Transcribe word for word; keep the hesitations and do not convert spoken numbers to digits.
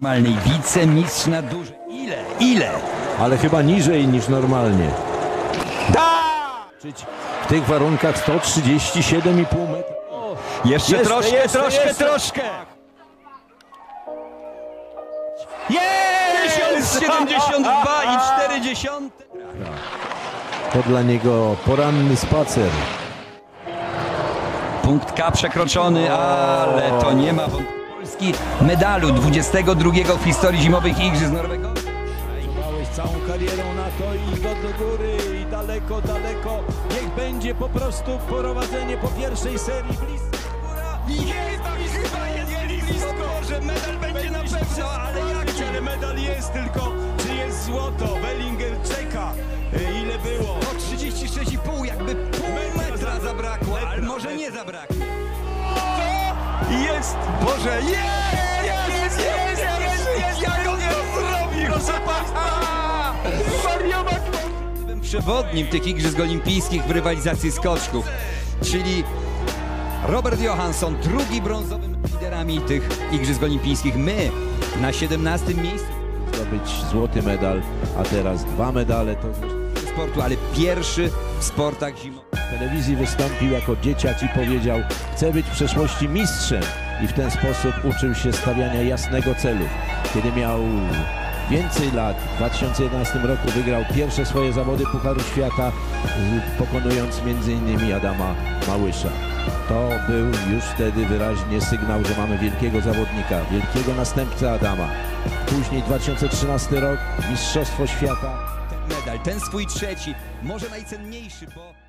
Normalnej wicemistrz na duże. Ile? Ile? Ale chyba niżej niż normalnie. Da! W tych warunkach sto trzydzieści siedem i pół metra. Jeszcze Jest, troszkę, jest, troszkę, jest. troszkę. Jest! tysiąc siedemdziesiąt dwa i cztery dziesiąte. To dla niego poranny spacer. Punkt K przekroczony, ale to nie ma wątpliwości. Polski medalu dwudziestego drugiego w historii zimowych igrzysk Norwego. Pracowałeś całą karierą na to i go do góry i daleko, daleko. Niech będzie po prostu prowadzenie po pierwszej serii blisko. Jest, chyba jest blisko, że medal będzie na pewno, ale jak? Ale medal jest, tylko czy jest złoto? Wellinger czeka. E, Ile było? O trzydzieści sześć i pół, jakby pół metra zabrakło, ale może nie zabraknie. Jest! Boże, jest! Jest! Jest! Jest! Jest! Jak on to zrobił? Proszę Państwa! Wariować! Byłem przewodnim tych igrzysk olimpijskich w rywalizacji skoczków, czyli Robert Johansson, drugi brązowym liderami tych igrzysk olimpijskich. My na siedemnastym miejscu Zdobyć złoty medal, a teraz dwa medale. To sportu, ale pierwszy w sportach zimowych. w telewizji wystąpił jako dzieciak i powiedział: chcę być w przyszłości mistrzem, i w ten sposób uczył się stawiania jasnego celu. Kiedy miał więcej lat, w dwa tysiące jedenastym roku wygrał pierwsze swoje zawody Pucharu Świata, y, pokonując między innymi Adama Małysza. To był już wtedy wyraźnie sygnał, że mamy wielkiego zawodnika, wielkiego następcę Adama. Później dwa tysiące trzynasty rok, Mistrzostwo Świata. Ten medal, ten swój trzeci, może najcenniejszy, bo